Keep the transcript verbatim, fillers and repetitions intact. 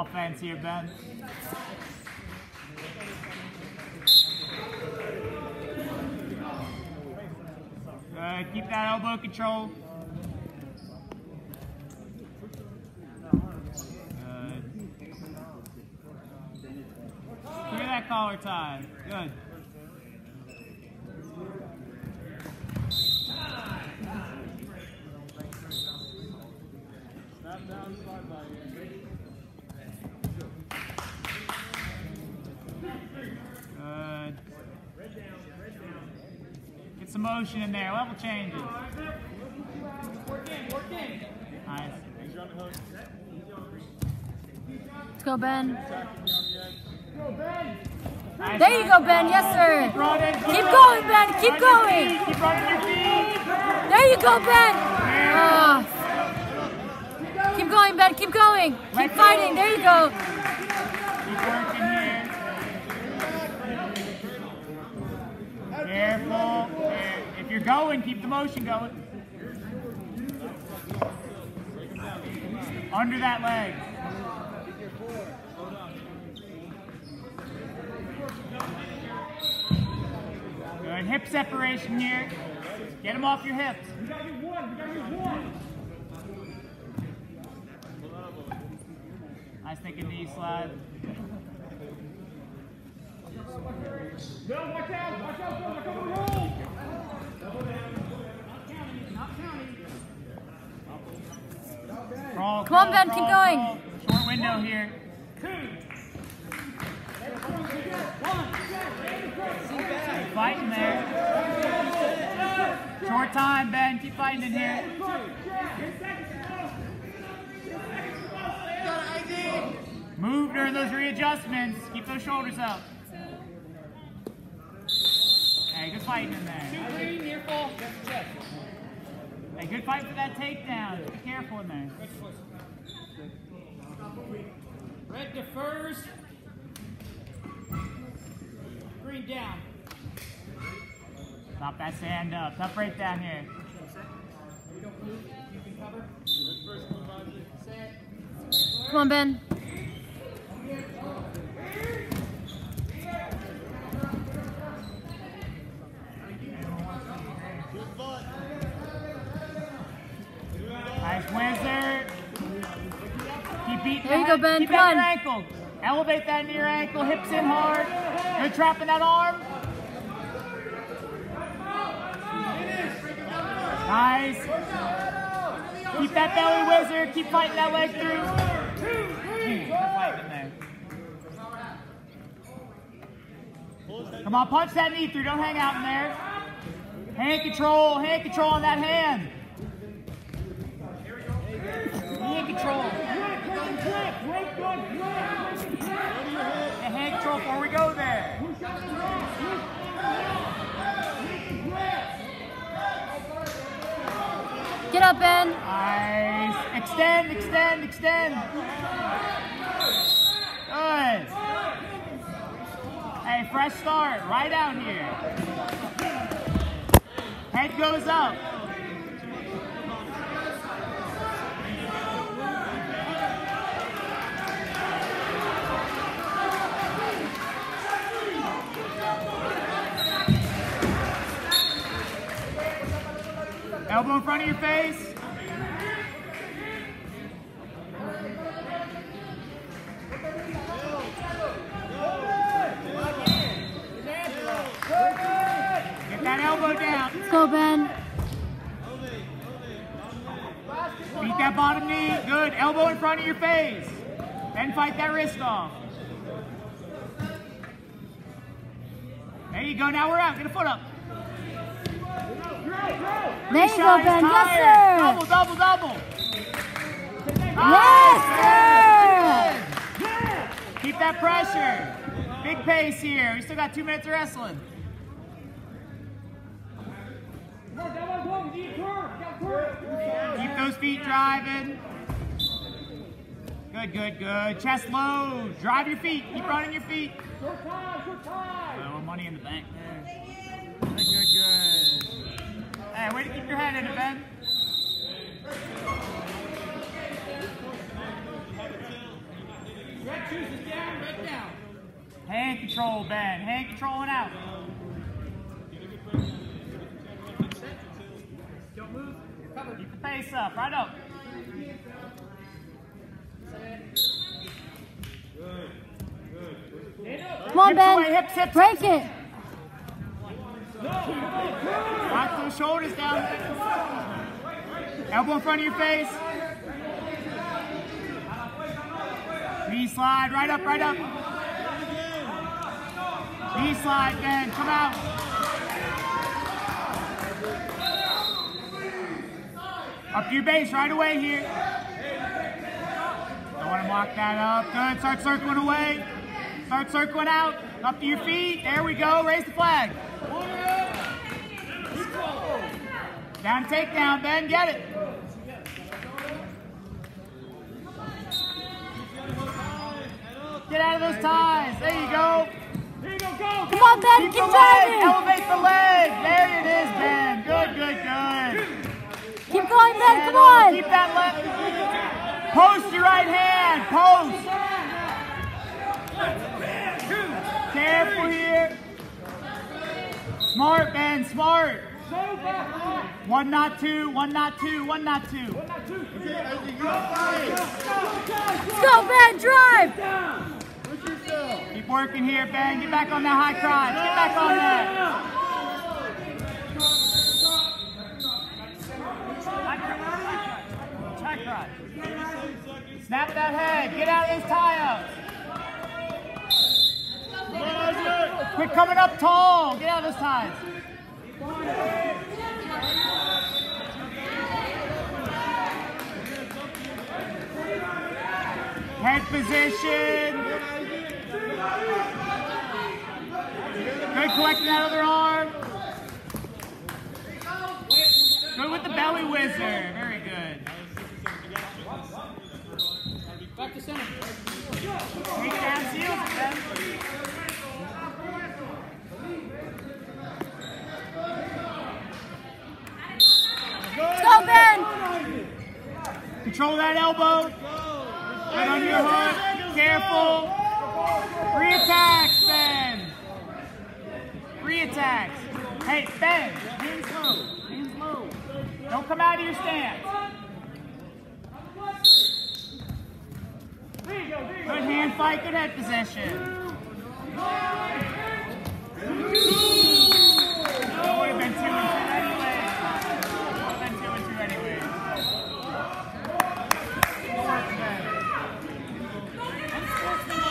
offense here, Ben. Good. Keep that elbow control. Good. Clear that collar tie. Good. Good. Get some motion in there. Level changes. Nice. Let's go, Ben. Nice. There you go, Ben. Yes, sir. Keep going, Ben. Keep going. Keep running your feet. There you go, Ben. Oh. Keep going, Ben. Keep going. Keep fighting. There you go. Keep working here. Careful. If you're going, keep the motion going. Under that leg. Good. Hip separation here. Get them off your hips. Nice thinking knee slide. No, watch out! Watch out! Watch out! Roll! Crawl, Come on, Ben. crawl, Keep crawl. going. Short window here. Keep fighting there. Short time, Ben. Keep fighting in here. Move during those readjustments. Keep those shoulders up. Hey, good fighting in there. Hey, good fight for that takedown. Be careful in there. Red defers. Green down. Stop that stand up. Tough break down here. Come on, Ben. Nice wizard. Keep beating There you that- go, Ben. Keep Come that on. near ankle. Elevate that near ankle. Hips in hard. Good trap in that arm. Nice. Keep that belly wizard. Keep fighting that leg through. Good fight in there. Come on, punch that knee through. Don't hang out in there. Hand control. Hand control on that hand. Hand control. The hand control before we go there. Get up, Ben. Nice. Extend, extend, extend. Good. Hey, fresh start. Right out here. Head goes up. Elbow in front of your face. Get that elbow down. Let's go, Ben. Beat that bottom knee. Good. Elbow in front of your face. Then fight that wrist off. There you go. Now we're out. Get a foot up. There you go, Ben. Yes, sir. Double, double, double. Yes, sir. Keep that pressure. Big pace here. We still got two minutes of wrestling. Keep those feet driving. Good, good, good. Chest low. Drive your feet. Keep running your feet. A little money in the bank there. Good, good, good. Hey, way to keep your head in it, Ben. Red shoes is down, red down. Hand control, Ben. Hand controlling out. Don't move. Cover. Keep the pace up. Right up. Come on, Hips Ben. away, hips, hips. Break it. Lock those shoulders down. Elbow in front of your face. Knee slide. Right up, right up. Knee slide, Ben. Come out. Up to your base right away here. Don't want to lock that up. Good. Start circling away. Start circling out. Up to your feet. There we go. Raise the flag. Down takedown, Ben. Get it. Get out of those ties. There you go. Here you go, go. Come on, Ben. Keep Keep the leg. driving. Elevate the leg. There it is, Ben. Good, good, good. Keep going, Ben. And Come on. Keep that left. Post your right hand. Post. Careful here. Smart, Ben. Smart. One, not two. One, not two. One, not two. Let's go, Ben. Drive. Keep working here, Ben. Get back on that high crotch. Get back on that. High crotch. High crotch. Snap that head. Get out of those tie-ups. Quit coming up tall. Get out of those ties. Head position. Good, collecting that other arm. Good with the belly whizzer. Very good. Back to center. Take down seals, Ben. Let's go, Ben. Control that elbow. Right on your hook. Careful. Three attacks, Ben. Three attacks. Hey, Ben. Hands low. Hands low. Don't come out of your stance. There you go, there you go. Good hand fight. Good head position.